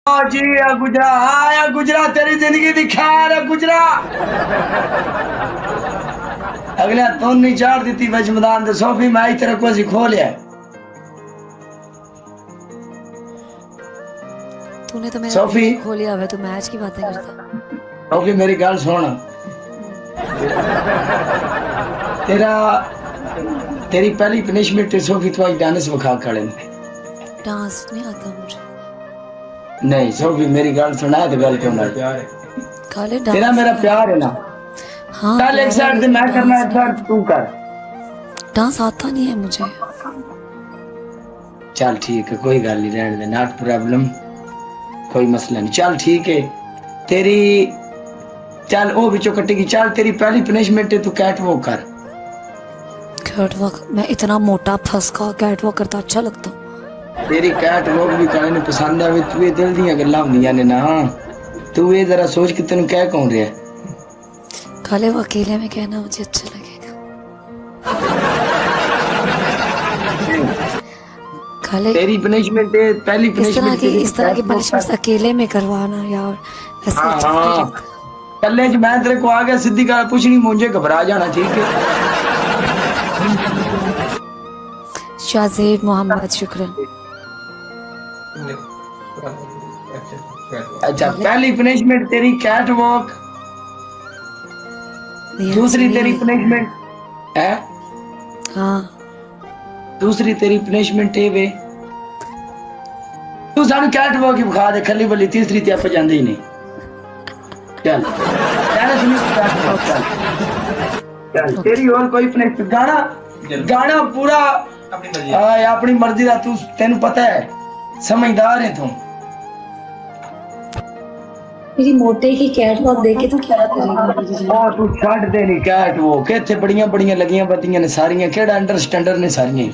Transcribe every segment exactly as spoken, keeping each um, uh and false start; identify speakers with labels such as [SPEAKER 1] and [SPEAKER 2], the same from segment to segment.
[SPEAKER 1] जी आ गुजरा आया गुजरा तेरी जिंदगी दी खैर है गुजरा अगले तुम नहीं चाड़ दी बच मैदान दे सोफी मैं तेरे को सी खो लिया
[SPEAKER 2] तूने तो मेरा
[SPEAKER 1] सोफी
[SPEAKER 2] खो लिया है तो मैच की बातें करता
[SPEAKER 1] सोफी मेरी गल सुन तेरा तेरी पहली पनिशमेंट है सोफी तो आज डांस विखा खड़े
[SPEAKER 2] डांस नहीं आता मुझे
[SPEAKER 1] नहीं सोफी मेरी गल सुना तो गल क्यों ना
[SPEAKER 2] खाली
[SPEAKER 1] तेरा मेरा प्यार है ना
[SPEAKER 2] हाँ
[SPEAKER 1] चल एक साइड से मैं करना है साइड तू कर
[SPEAKER 2] डांस आता नहीं है मुझे
[SPEAKER 1] चल ठीक है कोई गल नहीं रहने दे नॉट प्रॉब्लम कोई मसला नहीं चल ठीक है तेरी चल ओ बिचो कटेगी चल तेरी पहली पनिशमेंट है तू कैट वॉक कर
[SPEAKER 2] कैट वॉक मैं इतना मोटा फंसका कैट वॉक करता अच्छा लगता
[SPEAKER 1] तेरी कैट वॉक भी करने पसंद है तू ये दिल दी गल्लां हुंदियां ने ना तू ये जरा सोच कि तेन क्या कौन रहा है
[SPEAKER 2] खाली वो अकेले में कहना मुझे अच्छा लगेगा खाली
[SPEAKER 1] तेरी पनिशमेंट है पहली पनिशमेंट
[SPEAKER 2] की इस तरह की पनिशमेंट अकेले में करवाना यार
[SPEAKER 1] हाँ हाँ कल्ले च मैं तेरे को आ गया सीधी गल पूछनी मुझे घबरा जाना ठीक है
[SPEAKER 2] शाहजेब मोहम्मद शुक्रन
[SPEAKER 1] अच्छा पहली पनिशमेंट तेरी कैट वॉक दूसरी तेरी पनिशमेंट है
[SPEAKER 2] हाँ
[SPEAKER 1] दूसरी तेरी पनिशमेंट है वे तू सानू कैट वॉक ही बखा दे खली बली तीसरी ते आप जांदे ही नहीं चल चल सुनी कैट वॉक चल चल तेरी और कोई पनिशमेंट गाना गाना पूरा अपनी मर्जी दा तू तेन पता है समझदार है तू
[SPEAKER 2] मेरी मोटे की कैट वॉक देख के तू क्या करेगा
[SPEAKER 1] ओ तू छड़ दे नहीं कैट वो किथे बड़ियां बड़ियां लगियां बत्तियां ने सारियां केड़ा अंडर स्टैंडर्ड ने सारियां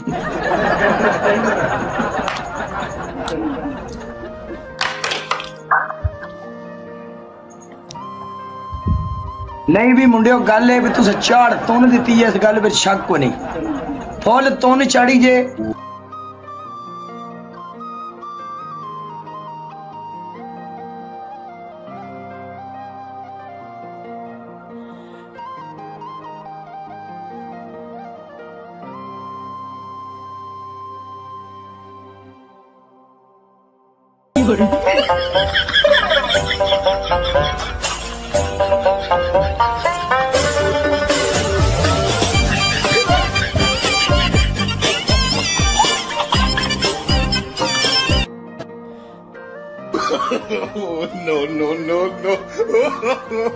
[SPEAKER 1] नहीं भी मुंडियो गल है भी तुस झाड़ तुन दित्ती है इस गल विच शक को नहीं फुल तुन चढ़ी जे
[SPEAKER 3] Oh, no, no, no, no.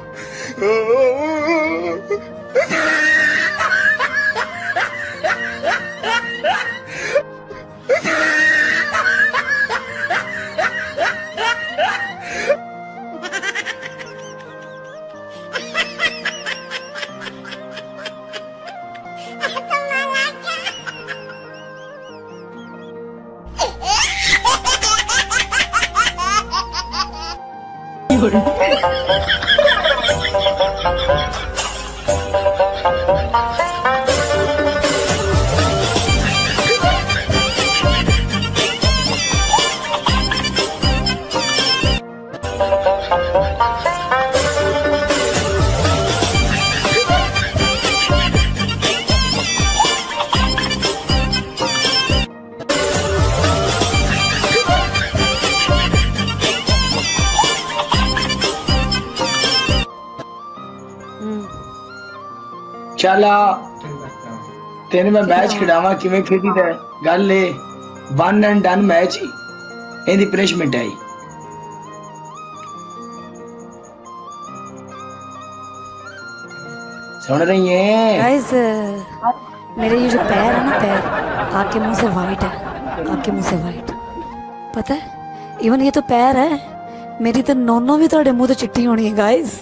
[SPEAKER 3] चला तेन मैं मैच खिडावा किवें खेडी दा गल ए वन एंड डन मैच एदी पनिशमेंट आई सुन रही है
[SPEAKER 2] गाइस मेरे ये जो पैर है ना पैर आपके मुंह से वाइट है आपके मुंह से वाइट पता है इवन ये तो पैर है मेरी तो नोनो भी थोड़े मुंह तो चिट्टी होनी है गाइस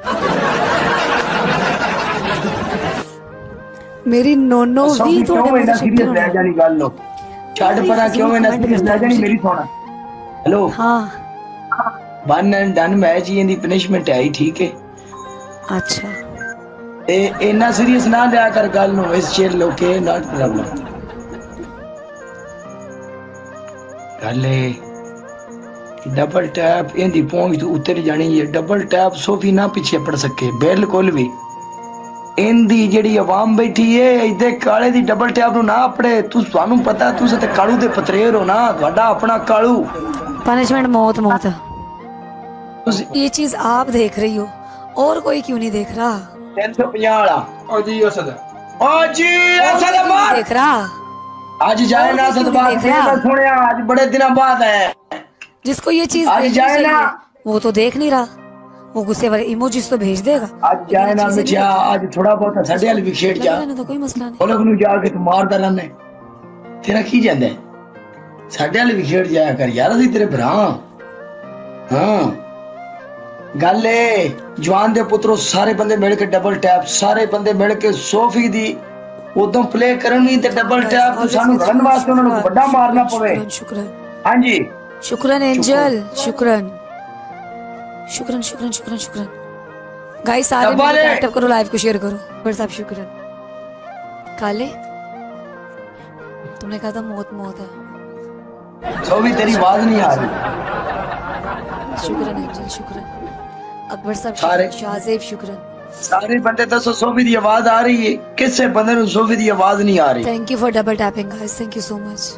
[SPEAKER 2] मेरी नोनो भी थोड़े मुंह तो चिट्टी होनी है
[SPEAKER 1] जानी गल लो छड़ परा क्यों है ना सीरियस ले जानी मेरी सुन हेलो
[SPEAKER 2] हां
[SPEAKER 1] वन एंड डन मैच ये दी पनिशमेंट आई ठीक है
[SPEAKER 2] अच्छा
[SPEAKER 1] ए इतना सीरियस ना लिया कर गल नो इस चिल ओके नॉट प्रॉब्लम गल
[SPEAKER 3] डबल टैप इंदी पहुंच तो उतर जानी है। डबल टैप सोफी ना पीछे पड़ सके बिल्कुल भी। इंदी जेड़ी आवाम बैठी है इधे काले दी डबल टैप नु ना पड़े। तू सानू पता तुस ते कालू दे पतरेर हो ना, ਤੁਹਾਡਾ अपना कालू।
[SPEAKER 2] पनिशमेंट मौत मौत है। ये चीज आप देख रही हो और कोई क्यों नहीं देख रहा?
[SPEAKER 3] तीन सौ पचास वाला
[SPEAKER 4] ओ जी असद
[SPEAKER 3] ओ जी असद
[SPEAKER 2] क्यों नहीं
[SPEAKER 3] बात
[SPEAKER 2] देख रहा?
[SPEAKER 3] आज जाए ना असद बात
[SPEAKER 2] देख रहा?
[SPEAKER 3] मैं सुनया आज बड़े दिनों बाद है।
[SPEAKER 2] जिसको ये चीज
[SPEAKER 3] आज
[SPEAKER 2] देखनी
[SPEAKER 3] जाए
[SPEAKER 2] चाहिए,
[SPEAKER 3] ना।
[SPEAKER 2] वो तो देख नहीं रहा। वो गुस्से वाले इमोजीज तो भेज देगा।
[SPEAKER 3] आज जाए ना मिठिया आज थोड़ा बहुत साडे वाल भी खेड़ जा।
[SPEAKER 2] तो कोई मसला नहीं।
[SPEAKER 3] ओलग नु जाके तू मारदा रहने तेरा की जांदा है? साडे वाल भी खेड़ जाया कर यार, असि तेरे भरा। हां गल ए जवान दे पुत्रो सारे बंदे मिल के डबल टैप, सारे बंदे मिल के सोफी दी उदों प्ले करनी ते डबल टैप तो सानू रन वास्ते उन्हां नु बड़ा मारना पवे।
[SPEAKER 2] शुक्रन
[SPEAKER 3] हां जी
[SPEAKER 2] शुक्रन एंजल शुक्रन शुक्रन शुक्रन शुक्रन शुक्रन। गाइस सारे
[SPEAKER 3] डब्बाले।
[SPEAKER 2] टैप करो, लाइव को शेयर करो। पर साहब शुक्रन। काले तुमने कहा था मौत मौत है।
[SPEAKER 3] सोफी तेरी आवाज नहीं आ रही।
[SPEAKER 2] शुक्रन एंजल शुक्रन। अकबर साहब
[SPEAKER 3] सारे-
[SPEAKER 2] शुक्रन। शाहजेब शुक्रन।
[SPEAKER 3] सारे बंदे दसो सोफी दी आवाज आ रही है? किससे बंदे नु सोफी दी आवाज नहीं आ रही?
[SPEAKER 2] Thank you for double tapping guys, thank you so much.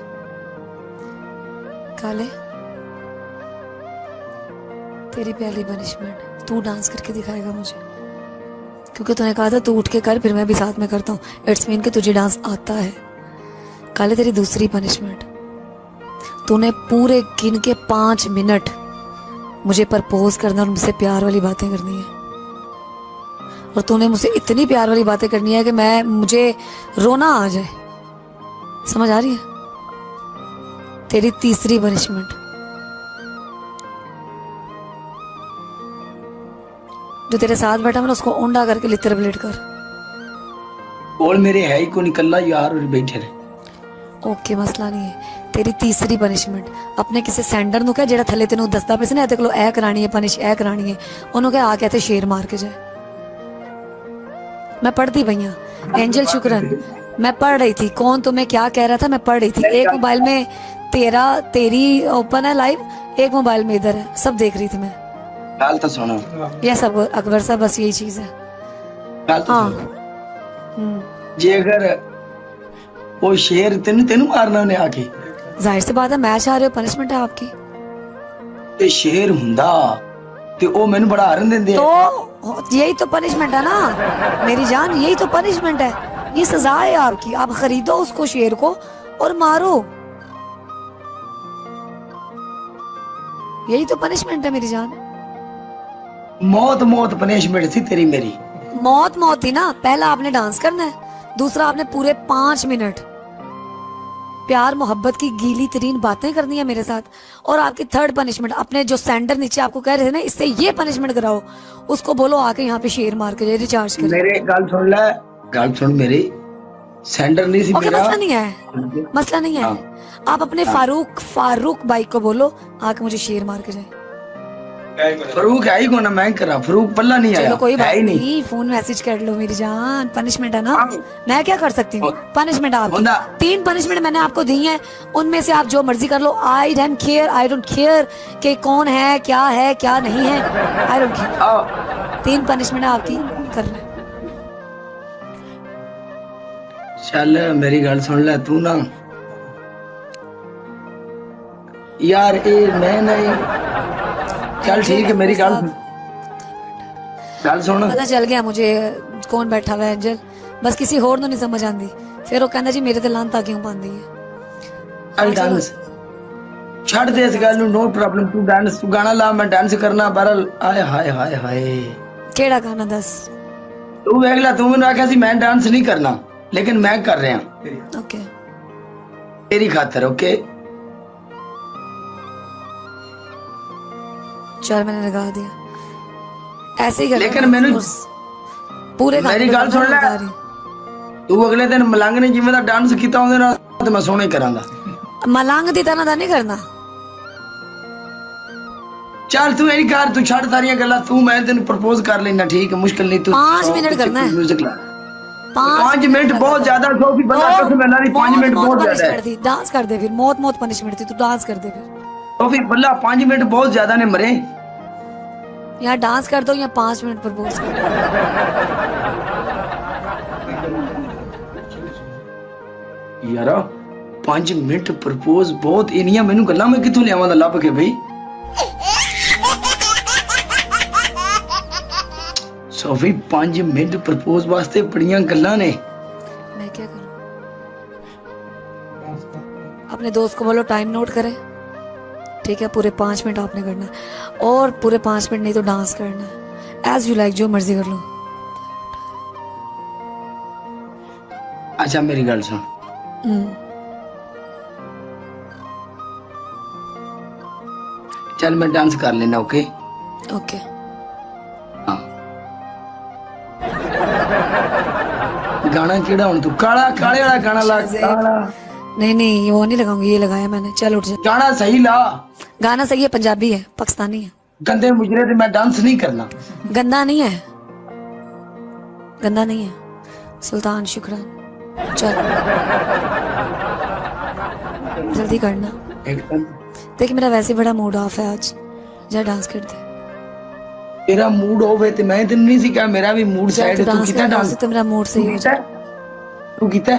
[SPEAKER 2] काले तेरी पहली पनिशमेंट तू डांस करके दिखाएगा मुझे, क्योंकि तूने कहा था तू उठ के कर, फिर मैं भी साथ में करता हूँ। इट्स मीन कि तुझे डांस आता है। काले तेरी दूसरी पनिशमेंट, तूने पूरे गिन के पांच मिनट मुझे प्रपोज करना और मुझसे प्यार वाली बातें करनी है। और तूने मुझसे इतनी प्यार वाली बातें करनी है कि मैं मुझे रोना आ जाए। समझ आ रही है? तेरी तीसरी पनिशमेंट, जो तेरे साथ बैठा मैं उसको ऊंडा करके लितर प्लेट कर।
[SPEAKER 3] बोल मेरे है ही को निकलना यार और बैठे रहे।
[SPEAKER 2] ओके मसला नहीं है। तेरी तीसरी पनिशमेंट, अपने किसी सेंडर नु कह जेड़ा थले तेनू दसदा पे सी ना, तेरे को ए करानी है पनिश ए करानी है, ओनू कह आके ते शेर मार के जाए। मैं पढ़ती पई हां एंजल शुक्रन, मैं पढ़ रही थी। कौन तुम्हें क्या कह रहा था मैं पढ़ रही थी। एक मोबाइल में तेरा तेरी ओपन है लाइव, एक मोबाइल में इधर है, सब देख रही थी मैं।
[SPEAKER 3] गल तो सुनो
[SPEAKER 2] ये सब अकबर साहब बस यही चीज है।
[SPEAKER 3] गल तो
[SPEAKER 2] हाँ।
[SPEAKER 3] सुनो
[SPEAKER 2] हम्म
[SPEAKER 3] जे अगर वो शेर तेन तेन मारना ने आके
[SPEAKER 2] जाहिर सी बात है, मैच आ रहे हो, पनिशमेंट है आपकी।
[SPEAKER 3] ते शेर हुंदा ते ओ मैनू बड़ा हरन देंदे
[SPEAKER 2] तो यही तो पनिशमेंट है ना मेरी जान, यही तो पनिशमेंट है, ये सजा है आपकी। आप खरीदो उसको शेर को और मारो, यही तो पनिशमेंट है मेरी जान।
[SPEAKER 3] मौत मौत पनिशमेंट थी तेरी मेरी।
[SPEAKER 2] मौत मौत थी ना। पहला आपने डांस करना है, दूसरा आपने पूरे पांच मिनट प्यार मोहब्बत की गीली तरीन बातें करनी है मेरे साथ, और आपकी थर्ड पनिशमेंट, अपने जो सेंडर नीचे आपको कह रहे थे ना इससे ये पनिशमेंट कराओ, उसको बोलो आके यहाँ पे शेर मार के रिचार्ज करे।
[SPEAKER 3] मेरे गल सुन ले, गल सुन मेरी। सेंडर नहीं सी
[SPEAKER 2] ओके
[SPEAKER 3] मेरा।
[SPEAKER 2] मसला नहीं है, मसला नहीं है। आप अपने फारूक फारूक भाई को बोलो आके मुझे शेर मार के जाए।
[SPEAKER 3] फरूक है ही को ना, मैं करा फरूक पल्ला नहीं आया।
[SPEAKER 2] चलो कोई बात
[SPEAKER 3] है ही
[SPEAKER 2] नहीं, फोन मैसेज कर लो मेरी जान। पनिशमेंट है ना, मैं क्या कर सकती हूँ? पनिशमेंट आपकी
[SPEAKER 3] होंदा।
[SPEAKER 2] तीन पनिशमेंट मैंने आपको दी हैं, उनमें से आप जो मर्जी कर लो। I don't care, I don't care कि कौन है क्या है क्या नहीं है, आई डोंट केयर।
[SPEAKER 3] आओ
[SPEAKER 2] तीन पनिशमेंट आपकी करना है।
[SPEAKER 3] चल मेरी गल सुन ले तू ना यार, ए मैं नहीं। चल ठीक है मेरी गल गल सुन।
[SPEAKER 2] पता चल गया मुझे कौन बैठा हुआ है एंजल, बस किसी होर नूं नहीं समझ आंदी। फिर वो कहंदा जी मेरे ते लांता क्यों पांदी है।
[SPEAKER 3] चल डांस छड़ दे इस गल नूं, नो प्रॉब्लम। तू डांस तू गाना ला, मैं डांस करना। बहरल आए हाय हाय हाय
[SPEAKER 2] केड़ा गाना दस।
[SPEAKER 3] तू वेख ला, तू मैनूं आख्या सी मैं डांस नहीं करना, लेकिन मैं कर रहा
[SPEAKER 2] ओके
[SPEAKER 3] तेरी खातर। ओके
[SPEAKER 2] चल मैंने लगा दिया, ऐसे ही कर।
[SPEAKER 3] लेकिन मैंने
[SPEAKER 2] पूरे
[SPEAKER 3] मेरी गल सुन ले, तू अगले दिन मलंग ने जिवें दा डांस कीता ओदे नाल ते मैं सोहणे करांगा।
[SPEAKER 2] मलंग दी तरह दा नहीं करना।
[SPEAKER 3] चल तू यही कर, तू छड़ सारियां गल्लां। तू मैं तेन प्रपोज कर लेना, ठीक है, मुश्किल नहीं। तू
[SPEAKER 2] पांच मिनट करना है।
[SPEAKER 3] म्यूजिक ला। पांच मिनट बहुत ज्यादा सोफी, बंदा कसम अल्लाह दी पांच मिनट बहुत ज्यादा है।
[SPEAKER 2] डांस कर दे फिर, मौत मौत पनिशमेंट थी, तू डांस कर दे फिर।
[SPEAKER 3] सोफी बल्ला पांच मिनट बहुत ज्यादा ने मरे।
[SPEAKER 2] यहाँ डांस कर दो या पांच मिनट प्रपोज कर दो।
[SPEAKER 3] यारा पांच मिनट प्रपोज बहुत इनिया मैनू गल्ला मैं कितों लियावां दा लभ के भाई। सोफी पांच मिनट प्रपोज वास्ते बड़ियां गल्लां ने।
[SPEAKER 2] मैं क्या करूं? अपने दोस्त को बोलो टाइम नोट करे, ठीक है? पूरे पांच मिनट आपने करना है, और पूरे पांच मिनट नहीं तो डांस करना है। एज यू लाइक, जो मर्जी कर लो।
[SPEAKER 3] अच्छा मेरी गल सुन, चल मैं डांस कर लेना। Okay
[SPEAKER 2] okay.
[SPEAKER 3] हाँ गाना केड़ा हुन तू काला काले वाला गाना ला।
[SPEAKER 2] नहीं नहीं वो नहीं लगाऊंगी, ये लगाया मैंने। चल उठ जा।
[SPEAKER 3] गाना सही ला।
[SPEAKER 2] गाना सही है, पंजाबी है, पाकिस्तानी है।
[SPEAKER 3] गंदे मुजरे से मैं डांस नहीं करना।
[SPEAKER 2] गंदा नहीं है, गंदा नहीं है। सुल्तान शुक्रान, चल जल्दी करना। देख मेरा वैसे बड़ा मूड ऑफ है आज, जा डांस कर दे।
[SPEAKER 3] तेरा मूड ऑफ है तो मैं तेन नहीं सिखा, मेरा भी मूड साइड है। तू कितना डांस
[SPEAKER 2] तो मेरा मूड सही हो जाए।
[SPEAKER 3] तू कितना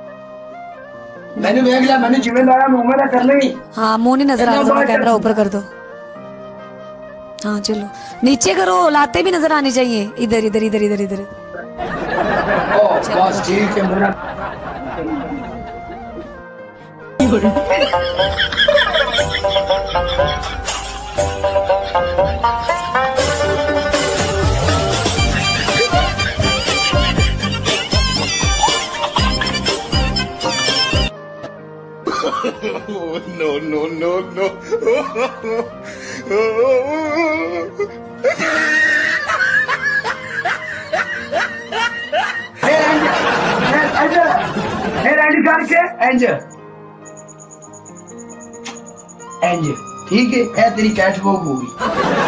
[SPEAKER 3] मैंने देख लिया, मैंने जिम्मे लाया मुंह में कर ली।
[SPEAKER 2] हाँ मुंह नहीं नजर आ रहा, कैमरा ऊपर कर दो। हाँ चलो नीचे करो, लाते भी नजर आनी चाहिए। इधर इधर इधर इधर इधर।
[SPEAKER 3] बस ठीक है मेरा।
[SPEAKER 4] No, no, no, no.
[SPEAKER 3] करके इंज इंज ठीक है, ए तेरी कैटवॉक होगी।